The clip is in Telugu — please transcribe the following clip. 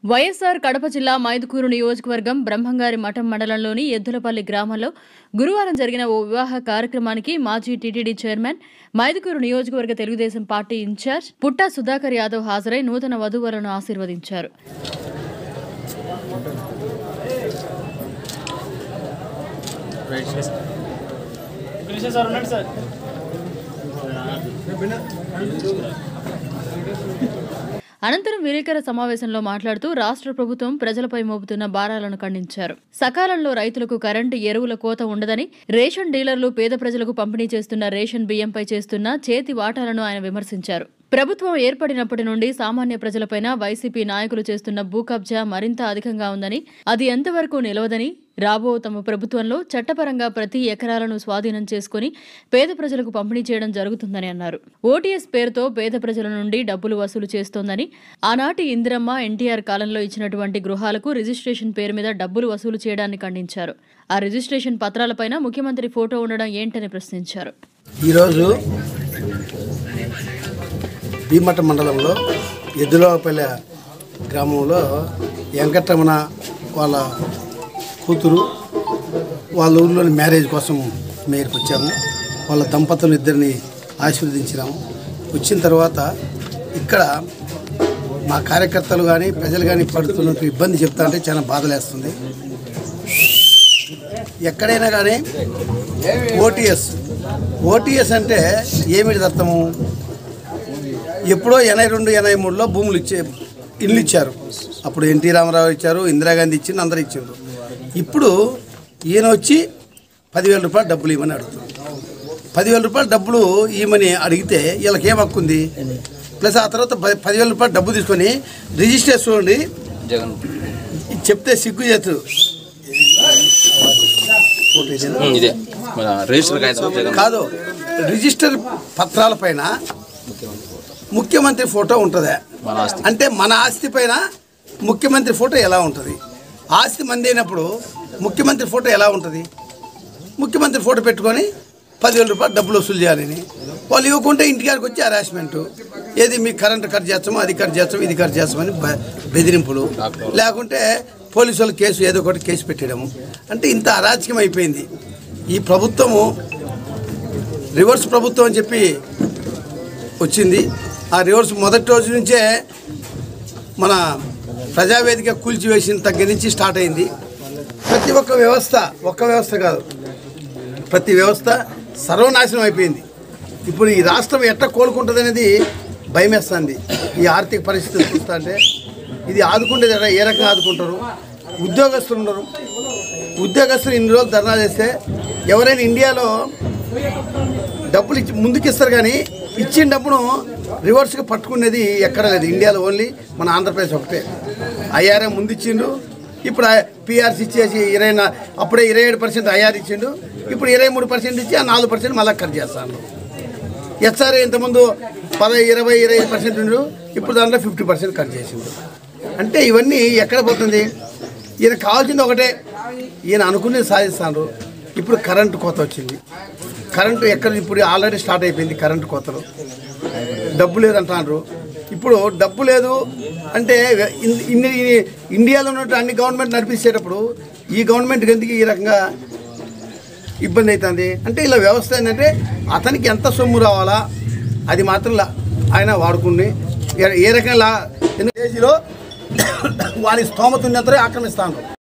వైఎస్ఆర్ కడప జిల్లా మైదుకూరు నియోజకవర్గం బ్రహ్మంగారి మఠం మండలంలోని ఎద్దులపల్లి గ్రామంలో గురువారం జరిగిన ఓ వివాహ కార్యక్రమానికి మాజీ టీటీడీ చైర్మన్, మైదుకూరు నియోజకవర్గ తెలుగుదేశం పార్టీ ఇన్ఛార్జ్ పుట్టా సుధాకర్ యాదవ్ హాజరై నూతన వధూవరులను ఆశీర్వదించారు. అనంతరం విలేకరుల సమావేశంలో మాట్లాడుతూ రాష్ట్ర ప్రభుత్వం ప్రజలపై మోపుతున్న భారాలను ఖండించారు. సకాలంలో రైతులకు కరెంటు, ఎరువుల కోత ఉండదని, రేషన్ డీలర్లు పేద ప్రజలకు పంపిణీ చేస్తున్న రేషన్ బియ్యంపై చేస్తున్న చేతి వాటాలను ఆయన విమర్శించారు. ప్రభుత్వం ఏర్పడినప్పటి నుండి సామాన్య ప్రజలపైన వైసీపీ నాయకులు చేస్తున్న భూ కబ్జా మరింత అధికంగా ఉందని, అది ఎంతవరకు నిలవదని, రాబో తమ ప్రభుత్వంలో చట్టపరంగా ప్రతి ఎకరాలను స్వాధీనం చేసుకుని పేద ప్రజలకు పంపిణీ చేయడం జరుగుతుందని అన్నారు. ఓటీఎస్ పేరుతో పేద ప్రజల నుండి డబ్బులు వసూలు చేస్తోందని, ఆనాటి ఇందిరమ్మ, ఎన్టీఆర్ కాలంలో ఇచ్చినటువంటి గృహాలకు రిజిస్ట్రేషన్ పేరు మీద డబ్బులు వసూలు చేయడాన్ని ఖండించారు. ఆ రిజిస్ట్రేషన్ పత్రాలపైన ముఖ్యమంత్రి ఫోటో ఉండడం ఏంటని ప్రశ్నించారు. ఈరోజు భీమట మండలంలో ఎద్దులపల్లి గ్రామంలో వెంకటరమణ వాళ్ళ కూతురు వాళ్ళ ఊరిలోని మ్యారేజ్ కోసం మేరకు వచ్చాము. వాళ్ళ దంపతులు ఇద్దరిని ఆశీర్వదించినాము. వచ్చిన తర్వాత ఇక్కడ మా కార్యకర్తలు కానీ ప్రజలు కానీ పడుతున్న ఇబ్బంది చెప్తా అంటే చాలా బాధలేస్తుంది. ఎక్కడైనా కానీ ఓటీఎస్ అంటే ఏమిటి అర్థము? ఎప్పుడో 82, 83లో భూములు ఇల్లు ఇచ్చారు. అప్పుడు ఎన్టీ రామారావు ఇచ్చారు, ఇందిరాగాంధీ ఇచ్చింది, అందరూ ఇచ్చారు. ఇప్పుడు ఈయన వచ్చి 10,000 రూపాయలు డబ్బులు ఇవ్వమని అడుగుతారు. 10,000 రూపాయలు డబ్బులు ఇవ్వమని అడిగితే వీళ్ళకి ఏం హక్కు ఉంది? ప్లస్ ఆ తర్వాత 10,000 రూపాయలు డబ్బు తీసుకొని రిజిస్ట్రేషన్ చెప్తే సిగ్గు చేతులు కాదు. రిజిస్టర్ పత్రాల పైన ముఖ్యమంత్రి ఫోటో ఉంటుందా? అంటే మన ఆస్తి పైన ముఖ్యమంత్రి ఫోటో ఎలా ఉంటుంది? ఆస్తి మంది అయినప్పుడు ముఖ్యమంత్రి ఫోటో ఎలా ఉంటుంది? ముఖ్యమంత్రి ఫోటో పెట్టుకొని 10,000 రూపాయలు డబ్బులు వసూలు చేయాలని వాళ్ళు ఇవ్వకుంటే ఇంటికాడికి వచ్చి హరాస్మెంటు, ఏది మీ కరెంటు కట్ చేస్తామో అది కట్ చేస్తాం, ఇది కట్ చేస్తామని బెదిరింపులు, లేకుంటే పోలీసు వాళ్ళు కేసు ఏదో ఒకటి కేసు పెట్టడము. అంటే ఇంత అరాచకం అయిపోయింది. ఈ ప్రభుత్వము రివర్స్ ప్రభుత్వం అని చెప్పి వచ్చింది. ఆ రివర్స్ మొదటి రోజు నుంచే మన ప్రజావేదిక కూల్చివేసిన దగ్గర నుంచి స్టార్ట్ అయింది. ప్రతి ఒక్క వ్యవస్థ కాదు, ప్రతి వ్యవస్థ సర్వనాశనం అయిపోయింది. ఇప్పుడు ఈ రాష్ట్రం ఎట్లా కోలుకుంటుంది అనేది భయమేస్తుంది. ఈ ఆర్థిక పరిస్థితులు చూస్తా అంటే ఇది ఆదుకుంటేది ఏ రకంగా ఆదుకుంటారు? ఉద్యోగస్తులు ఉన్నారు. ఉద్యోగస్తులు ఇన్ని రోజులు ధర్నా చేస్తే ఎవరైనా ఇండియాలో డబ్బులు ఇచ్చి ముందుకు ఇస్తారు, కానీ ఇచ్చిన డబ్బును రివర్స్గా పట్టుకునేది ఎక్కడ లేదు. ఇండియాలో ఓన్లీ మన ఆంధ్రప్రదేశ్ ఒకటే. ఐఆర్ఏ ముందు ఇచ్చిండు, ఇప్పుడు పిఆర్సీ ఇచ్చేసి అప్పుడే 27% ఐఆర్ ఇచ్చిండు, ఇప్పుడు 23% ఇచ్చి ఆ 4% మళ్ళీ కట్ చేస్తాను. ఎస్ఆర్ఏ ఇంతకుముందు 20-25% ఉండు, ఇప్పుడు దాంట్లో 50% కట్ చేసిండు. అంటే ఇవన్నీ ఎక్కడ పోతుంది? ఈయన కావాల్సింది ఒకటే, ఈయన అనుకునేది సాధిస్తాను. ఇప్పుడు కరెంటు కోత వచ్చింది. కరెంటు ఎక్కడ? ఇప్పుడు ఆల్రెడీ స్టార్ట్ అయిపోయింది కరెంటు కోతలు. డబ్బు లేదంటారు. ఇప్పుడు డబ్బు లేదు అంటే ఇండియాలో ఉన్నట్టు అన్ని గవర్నమెంట్ నడిపించేటప్పుడు ఈ గవర్నమెంట్కి ఎందుకు ఈ రకంగా ఇబ్బంది అవుతుంది? అంటే ఇలా వ్యవస్థ ఏంటంటే అతనికి ఎంత సొమ్ము రావాలా అది మాత్రం ఆయన వాడుకుని ఏ రకంగా స్టేజీలో వారి స్తోమత ఉన్నంతరే ఆక్రమిస్తాను.